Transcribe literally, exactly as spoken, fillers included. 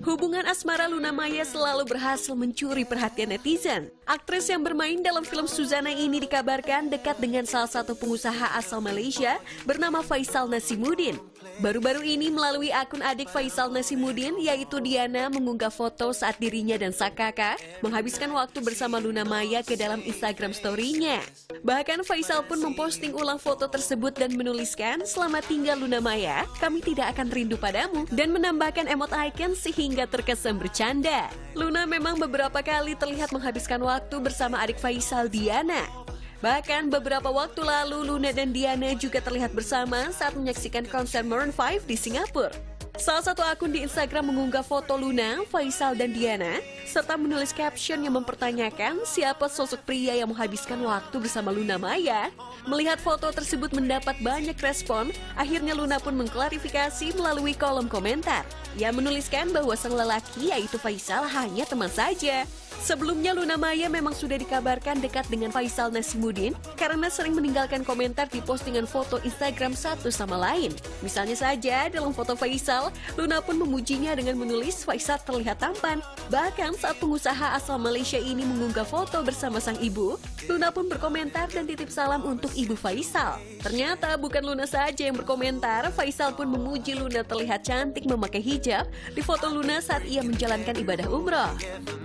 Hubungan asmara Luna Maya selalu berhasil mencuri perhatian netizen. Aktris yang bermain dalam film Suzana ini dikabarkan dekat dengan salah satu pengusaha asal Malaysia bernama Faisal Nasimuddin. Baru-baru ini melalui akun adik Faisal Nasimuddin, yaitu Diana, mengunggah foto saat dirinya dan sang kakak menghabiskan waktu bersama Luna Maya ke dalam Instagram story-nya. Bahkan Faisal pun memposting ulang foto tersebut dan menuliskan, "Selamat tinggal Luna Maya, kami tidak akan rindu padamu," dan menambahkan emot icon sehingga terkesan bercanda. Luna memang beberapa kali terlihat menghabiskan waktu bersama adik Faisal, Diana. Bahkan beberapa waktu lalu Luna dan Diana juga terlihat bersama saat menyaksikan konser Maroon lima di Singapura. Salah satu akun di Instagram mengunggah foto Luna, Faisal, dan Diana, serta menulis caption yang mempertanyakan siapa sosok pria yang menghabiskan waktu bersama Luna Maya. Melihat foto tersebut mendapat banyak respon, akhirnya Luna pun mengklarifikasi melalui kolom komentar. Ia menuliskan bahwa sang lelaki, yaitu Faisal, hanya teman saja. Sebelumnya Luna Maya memang sudah dikabarkan dekat dengan Faisal Nasimuddin karena sering meninggalkan komentar di postingan foto Instagram satu sama lain. Misalnya saja dalam foto Faisal, Luna pun memujinya dengan menulis Faisal terlihat tampan. Bahkan saat pengusaha asal Malaysia ini mengunggah foto bersama sang ibu, Luna pun berkomentar dan titip salam untuk ibu Faisal. Ternyata bukan Luna saja yang berkomentar, Faisal pun memuji Luna terlihat cantik memakai hijab di foto Luna saat ia menjalankan ibadah umroh.